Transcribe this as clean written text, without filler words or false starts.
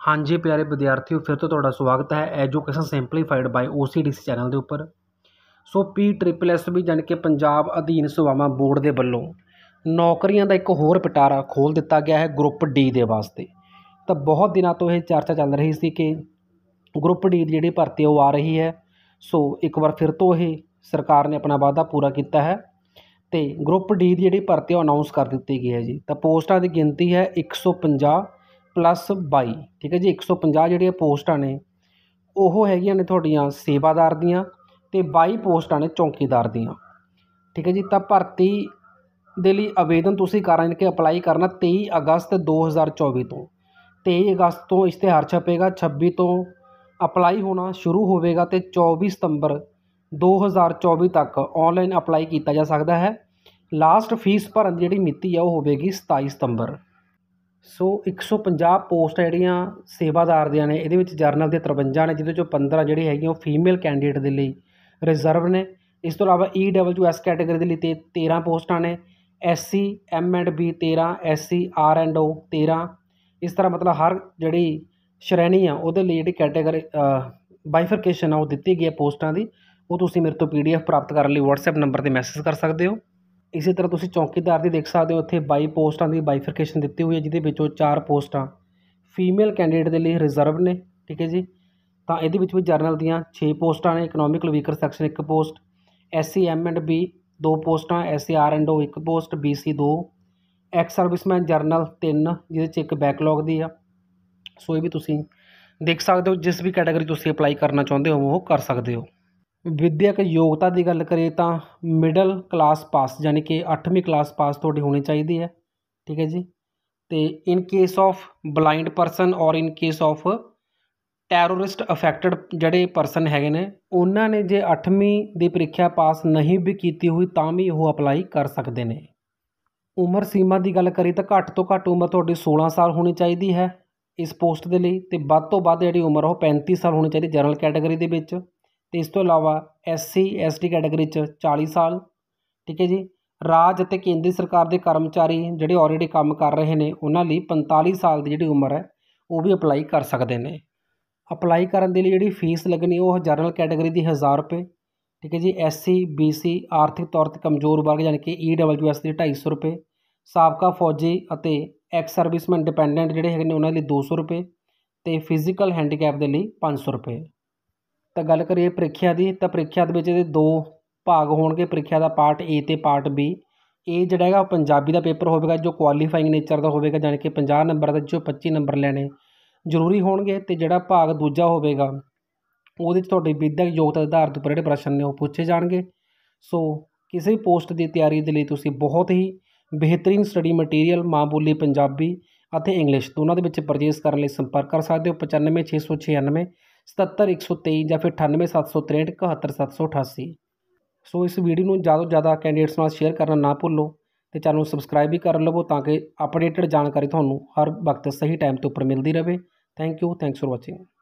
हाँ जी प्यारे विद्यार्थियों, फिर तो तुहाडा स्वागत है education simplified by OCDC channel ਦੇ ਉੱਪਰ। ਸੋ PSSB ਜਾਣੀ ਕਿ ਪੰਜਾਬ ਅਧੀਨ ਸੇਵਾਵਾਂ ਬੋਰਡ ਦੇ ਵੱਲੋਂ ਨੌਕਰੀਆਂ ਦਾ ਇੱਕ ਹੋਰ ਪਿਟਾਰਾ ਖੋਲ੍ਹ ਦਿੱਤਾ ਗਿਆ ਹੈ ਗਰੁੱਪ ਡੀ ਦੇ ਵਾਸਤੇ। ਤਾਂ ਬਹੁਤ ਦਿਨਾਂ ਤੋਂ ਇਹ ਚਰਚਾ ਚੱਲ ਰਹੀ ਸੀ ਕਿ ਗਰੁੱਪ ਡੀ ਦੀ ਜਿਹੜੀ ਭਰਤੀ ਉਹ ਆ ਰਹੀ ਹੈ। ਸੋ ਇੱਕ ਵਾਰ ਫਿਰ ਤੋਂ ਇਹ ਸਰਕਾਰ ਨੇ ਆਪਣਾ ਵਾਅਦਾ ਪੂਰਾ ਕੀਤਾ ਹੈ ਅਤੇ ਗਰੁੱਪ ਡੀ ਦੀ ਜਿਹੜੀ ਭਰਤੀ ਉਹ ਅਨਾਊਂਸ ਕਰ ਦਿੱਤੀ ਗਈ ਹੈ ਜੀ। ਤਾਂ ਪੋਸਟਾਂ ਦੀ ਗਿਣਤੀ ਹੈ 150 + 22, ਠੀਕ ਹੈ ਜੀ। 150 ਜਿਹੜੀਆਂ ਪੋਸਟਾਂ ਨੇ ਉਹ ਹੈਗੀਆਂ ਨੇ ਤੁਹਾਡੀਆਂ ਸੇਵਾਦਾਰ ਦੀਆਂ ਅਤੇ 22 ਪੋਸਟਾਂ ਨੇ ਚੌਕੀਦਾਰ ਦੀਆਂ, ਠੀਕ ਹੈ ਜੀ। ਤਾਂ ਭਰਤੀ ਦੇ ਲਈ ਆਵੇਦਨ ਤੁਸੀਂ ਕਰਨਾ ਕਿ ਅਪਲਾਈ ਕਰਨਾ 23 ਅਗਸਤ 2024 ਤੋਂ। 23 ਅਗਸਤ ਤੋਂ ਇਸ਼ਤਿਹਾਰ ਛਪੇਗਾ, 26 ਤੋਂ ਅਪਲਾਈ ਹੋਣਾ ਸ਼ੁਰੂ ਹੋਵੇਗਾ ਅਤੇ 24 ਸਤੰਬਰ 2024 ਤੱਕ ਔਨਲਾਈਨ ਅਪਲਾਈ ਕੀਤਾ ਜਾ ਸਕਦਾ ਹੈ। ਲਾਸਟ ਫੀਸ ਭਰਨ ਦੀ ਜਿਹੜੀ ਮਿਤੀ ਆ ਉਹ ਹੋਵੇਗੀ 27 ਸਤੰਬਰ। ਸੋ 150 ਪੋਸਟਾਂ ਜਿਹੜੀਆਂ ਸੇਵਾਦਾਰ ਦੀਆਂ ਨੇ, ਇਹਦੇ ਵਿੱਚ ਜਰਨਲ ਦੇ 53 ਨੇ, ਜਿਹਦੇ 'ਚੋਂ 15 ਜਿਹੜੇ ਹੈਗੀਆਂ ਉਹ ਫੀਮੇਲ ਕੈਂਡੀਡੇਟ ਦੇ ਲਈ ਰਿਜ਼ਰਵ ਨੇ। ਇਸ ਤੋਂ ਇਲਾਵਾ EWS ਕੈਟਾਗਰੀ ਦੇ ਲਈ 13 ਪੋਸਟਾਂ ਨੇ, SC M&B 13, SC R&O 13। ਇਸ ਤਰ੍ਹਾਂ ਮਤਲਬ ਹਰ ਜਿਹੜੀ ਸ਼੍ਰੇਣੀ ਆ ਉਹਦੇ ਲਈ ਜਿਹੜੀ ਕੈਟਾਗਰੀ ਬਾਈਫਰਕੇਸ਼ਨ ਆ ਉਹ ਦਿੱਤੀ ਗਈ ਹੈ ਪੋਸਟਾਂ ਦੀ। ਉਹ ਤੁਸੀਂ ਮੇਰੇ ਤੋਂ PDF ਪ੍ਰਾਪਤ ਕਰਨ ਲਈ WhatsApp ਨੰਬਰ 'ਤੇ ਮੈਸੇਜ ਕਰ ਸਕਦੇ ਹੋ। ਇਸੇ ਤਰ੍ਹਾਂ ਤੁਸੀਂ ਚੌਕੀਦਾਰ ਦੀ ਦੇਖ ਸਕਦੇ ਹੋ, ਇੱਥੇ 22 ਪੋਸਟਾਂ ਦੀ ਬਾਈਫਰਕੇਸ਼ਨ ਦਿੱਤੀ ਹੋਈ ਹੈ, ਜਿਹਦੇ ਵਿੱਚੋਂ 4 ਪੋਸਟਾਂ ਫੀਮੇਲ ਕੈਂਡੀਡੇਟ ਦੇ ਲਈ ਰਿਜ਼ਰਵ ਨੇ, ਠੀਕ ਹੈ ਜੀ। ਤਾਂ ਇਹਦੇ ਵਿੱਚ ਵੀ ਜਰਨਲ ਦੀਆਂ 6 ਪੋਸਟਾਂ ਨੇ, economical weaker section 1 post, SC M&B 2 ਪੋਸਟਾਂ, SC R&O 1 post, BC 2, ex serviceman general 3, ਜਿਹਦੇ 'ਚ ਇੱਕ ਬੈਕਲੌਗ ਦੀ ਆ। ਸੋ ਇਹ ਵੀ ਤੁਸੀਂ ਦੇਖ ਸਕਦੇ ਹੋ। ਜਿਸ ਵੀ ਕੈਟਾਗਰੀ ਤੁਸੀਂ ਅਪਲਾਈ ਕਰਨਾ ਚਾਹੁੰਦੇ ਹੋ ਉਹ ਕਰ ਸਕਦੇ ਹੋ। ਵਿੱਦਿਅਕ ਯੋਗਤਾ ਦੀ ਗੱਲ ਕਰੀਏ ਤਾਂ ਮਿਡਲ ਕਲਾਸ ਪਾਸ ਯਾਨੀ ਕਿ 8ਵੀਂ ਕਲਾਸ ਪਾਸ ਤੁਹਾਡੀ ਹੋਣੀ ਚਾਹੀਦੀ ਹੈ, ਠੀਕ ਹੈ ਜੀ। ਅਤੇ in case of blind person ਔਰ in case of terrorist affected ਜਿਹੜੇ ਪਰਸਨ ਹੈਗੇ ਨੇ, ਉਹਨਾਂ ਨੇ ਜੇ 8ਵੀਂ ਦੀ ਪ੍ਰੀਖਿਆ ਪਾਸ ਨਹੀਂ ਵੀ ਕੀਤੀ ਹੋਈ ਤਾਂ ਵੀ ਉਹ ਅਪਲਾਈ ਕਰ ਸਕਦੇ ਨੇ। ਉਮਰ ਸੀਮਾ ਦੀ ਗੱਲ ਕਰੀਏ ਤਾਂ ਘੱਟ ਤੋਂ ਘੱਟ ਉਮਰ ਤੁਹਾਡੀ 16 ਸਾਲ ਹੋਣੀ ਚਾਹੀਦੀ ਹੈ ਇਸ ਪੋਸਟ ਦੇ ਲਈ, ਅਤੇ ਵੱਧ ਤੋਂ ਵੱਧ ਜਿਹੜੀ ਉਮਰ ਉਹ 35 ਸਾਲ ਹੋਣੀ ਚਾਹੀਦੀ ਜਨਰਲ ਕੈਟਾਗਰੀ ਦੇ ਵਿੱਚ। ਅਤੇ ਇਸ ਤੋਂ ਇਲਾਵਾ SC ST ਕੈਟਾਗਰੀ 'ਚ 40 ਸਾਲ, ਠੀਕ ਹੈ ਜੀ। ਰਾਜ ਅਤੇ ਕੇਂਦਰੀ ਸਰਕਾਰ ਦੇ ਕਰਮਚਾਰੀ ਜਿਹੜੇ ਆਲਰੇਡੀ ਕੰਮ ਕਰ ਰਹੇ ਨੇ ਉਹਨਾਂ ਲਈ 45 ਸਾਲ ਦੀ ਜਿਹੜੀ ਉਮਰ ਹੈ ਉਹ ਵੀ ਅਪਲਾਈ ਕਰ ਸਕਦੇ ਨੇ। ਅਪਲਾਈ ਕਰਨ ਦੇ ਲਈ ਜਿਹੜੀ ਫੀਸ ਲੱਗਣੀ ਉਹ ਜਨਰਲ ਕੈਟਾਗਰੀ ਦੀ 1000 ਰੁਪਏ, ਠੀਕ ਹੈ ਜੀ। SC BC ਆਰਥਿਕ ਤੌਰ 'ਤੇ ਕਮਜ਼ੋਰ ਵਰਗ ਯਾਨੀ ਕਿ EWS ਦੀ 250 ਰੁਪਏ, ਸਾਬਕਾ ਫੌਜੀ ਅਤੇ ਐਕਸ ਸਰਵਿਸਮੈਨ ਡਿਪੈਂਡੈਂਟ ਜਿਹੜੇ ਹੈਗੇ ਨੇ ਉਹਨਾਂ ਲਈ 200 ਰੁਪਏ, ਅਤੇ ਫਿਜ਼ੀਕਲ ਹੈਂਡੀਕੈਪ ਦੇ ਲਈ 500 ਰੁਪਏ। ਤਾਂ ਗੱਲ ਕਰੀਏ ਪ੍ਰੀਖਿਆ ਦੀ, ਤਾਂ ਪ੍ਰੀਖਿਆ ਦੇ ਵਿੱਚ ਇਹਦੇ 2 ਭਾਗ ਹੋਣਗੇ ਪ੍ਰੀਖਿਆ ਦਾ, ਪਾਰਟ A ਅਤੇ ਪਾਰਟ B। ਇਹ ਜਿਹੜਾ ਹੈਗਾ ਪੰਜਾਬੀ ਦਾ ਪੇਪਰ ਹੋਵੇਗਾ ਜੋ ਕੁਆਲੀਫਾਈਂਗ ਨੇਚਰ ਦਾ ਹੋਵੇਗਾ, ਜਾਣੀ ਕਿ 50 ਨੰਬਰ ਦਾ, ਜੋ 25 ਨੰਬਰ ਲੈਣੇ ਜ਼ਰੂਰੀ ਹੋਣਗੇ। ਅਤੇ ਜਿਹੜਾ ਭਾਗ ਦੂਜਾ ਹੋਵੇਗਾ ਉਹਦੇ 'ਚ ਤੁਹਾਡੀ ਵਿੱਦਿਅਕ ਯੋਗਤਾ ਦੇ ਆਧਾਰ 'ਤੇ ਉੱਪਰ ਜਿਹੜੇ ਪ੍ਰਸ਼ਨ ਨੇ ਉਹ ਪੁੱਛੇ ਜਾਣਗੇ। ਸੋ ਕਿਸੇ ਵੀ ਪੋਸਟ ਦੀ ਤਿਆਰੀ ਦੇ ਲਈ ਤੁਸੀਂ ਬਹੁਤ ਹੀ ਬਿਹਤਰੀਨ ਸਟੱਡੀ ਮਟੀਰੀਅਲ ਮਾਂ ਬੋਲੀ ਪੰਜਾਬੀ ਅਤੇ ਇੰਗਲਿਸ਼ ਦੋਨਾਂ ਦੇ ਵਿੱਚ ਪਰਚੇਸ ਕਰਨ ਲਈ ਸੰਪਰਕ ਕਰ ਸਕਦੇ ਹੋ 95 696 77 123 ਜਾਂ ਫਿਰ 98 763 71 788। ਸੋ ਇਸ ਵੀਡੀਓ ਨੂੰ ਜ਼ਿਆਦਾ ਤੋਂ ਜ਼ਿਆਦਾ ਕੈਂਡੀਡੇਟਸ ਨਾਲ ਸ਼ੇਅਰ ਕਰਨਾ ਨਾ ਭੁੱਲੋ, ਅਤੇ ਚੈਨਲ ਨੂੰ ਸਬਸਕ੍ਰਾਈਬ ਵੀ ਕਰ ਲਵੋ ਤਾਂ ਕਿ ਅਪਡੇਟਡ ਜਾਣਕਾਰੀ ਤੁਹਾਨੂੰ ਹਰ ਵਕਤ ਸਹੀ ਟਾਈਮ 'ਤੇ ਉੱਪਰ ਮਿਲਦੀ ਰਹੇ। Thank you, thanks for watching.